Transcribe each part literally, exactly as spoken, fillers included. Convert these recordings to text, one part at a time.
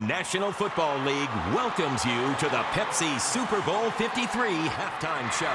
National Football League welcomes you to the Pepsi Super Bowl fifty-three halftime show.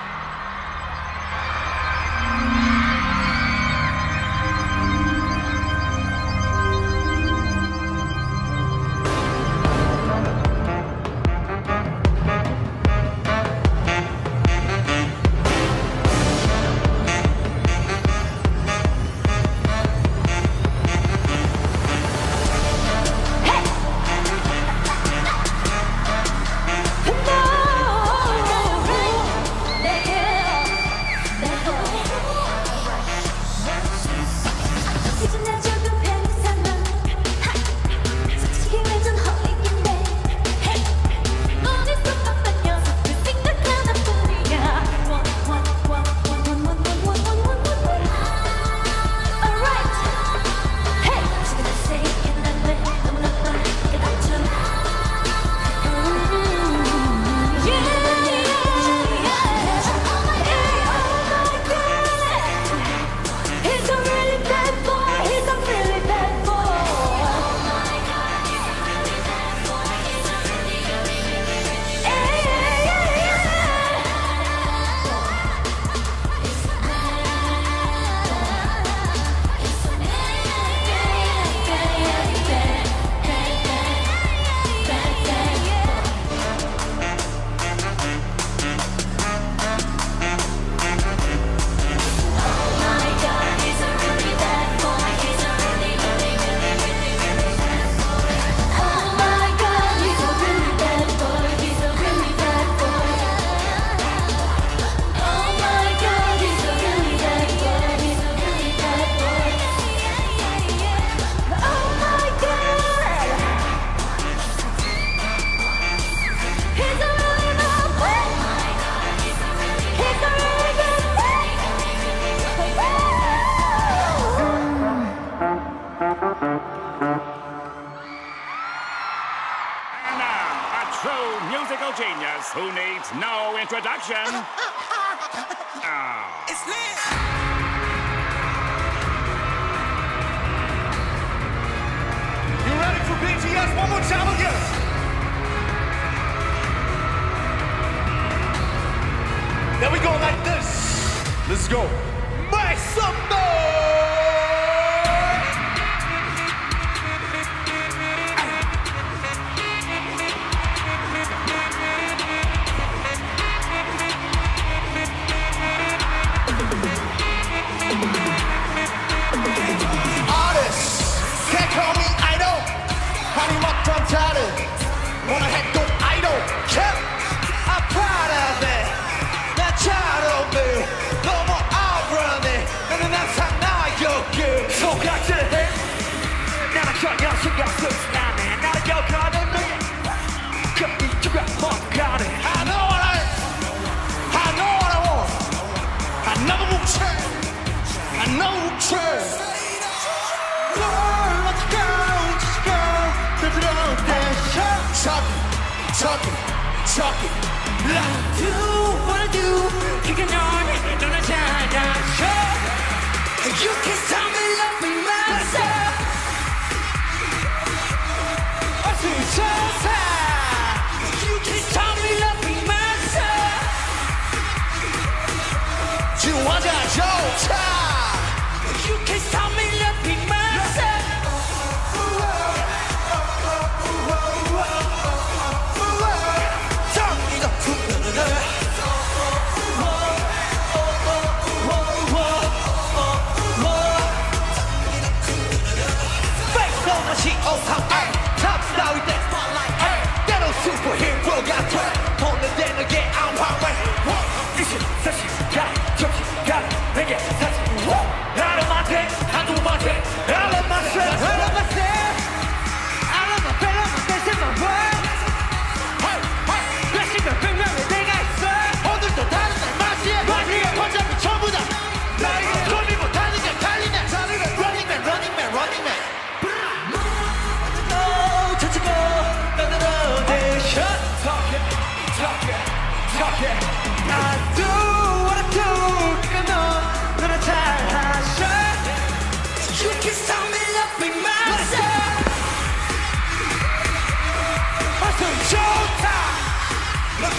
Musical genius who needs no introduction. Oh. It's lit. You ready for B T S? One more time again. Then we go like this. Let's go. Make some noise. Wanna head go idol, kept I'm proud of it. 나 잘하네, 너무 어려네. 나는 항상 나였게 속삭이네. 나는 전혀 신경 쓰지 않네. 나를 여기는 그 이유가 뭔가를 I know what I, I know what I want. I never will change, I never will change. Let's go, let's go, let's go, let's go. Talking, talking, like do what I do. 그게 넌, 너는 잘 알죠. You can tell me love me myself. 어수선사. You can tell me love me myself. 지워져 좋다. You can tell me love me myself. Superhero got turned on the day again. I'm hungry. This is such a guy, such a guy. Make it such a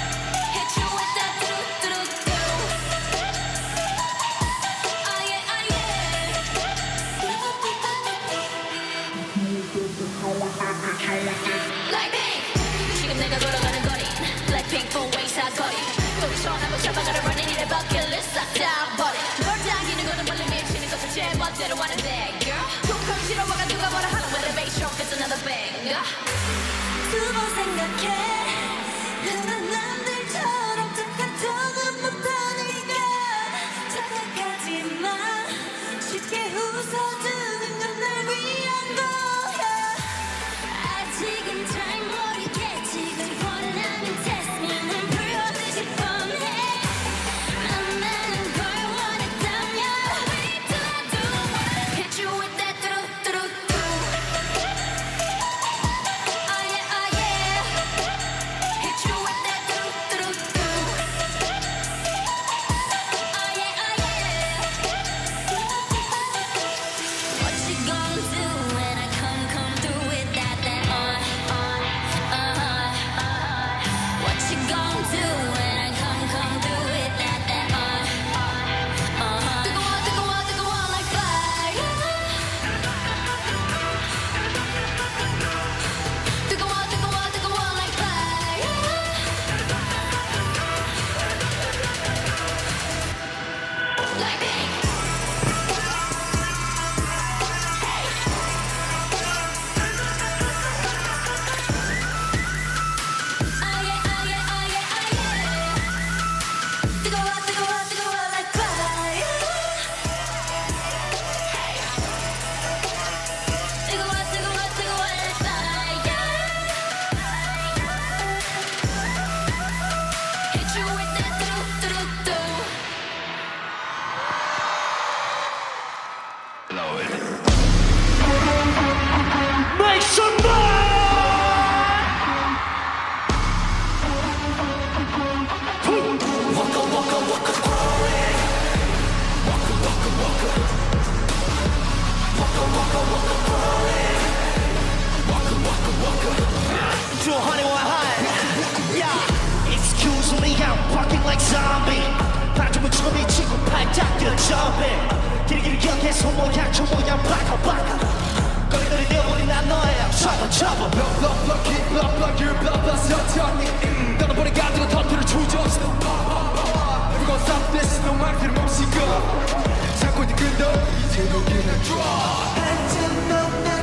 Hit you with that do do do. Ah yeah, ah yeah. Blackpink. 지금 내가 걸어가는 거리. Blackpink for waist 사거리. 또 전화고 잡아가려 running 이래 bucket-list 싹 다 버려. 널 당기는 거는 원래 미치는 것을 제 멋대로 하는데 girl. 조금 싫어와가 누가 뭐라 하는 elevation it's another bang. 두 번 생각해. 흔한 남들처럼 착각하는 못하니까 착각하지 마. 쉽게 웃어주는 건 날 위한 거야. 아직은 잘 모르겠지. 그리 원하는 test me. 난 보여주지 뻔해. 만나는 걸 원했다면 we do do wanna hit you with that do do do. Ah yeah, ah yeah. 이렇게 손모양 초모양 바카 바카 거리거리 뛰어버린 난 너야 trouble trouble Block block block keep block block you block block 서천이 떠나버린 가지고 터트려 추적 Never gonna stop this no 말 틀림없이 go 참고 있는 끈도 이제 여기는 draw 한참 넌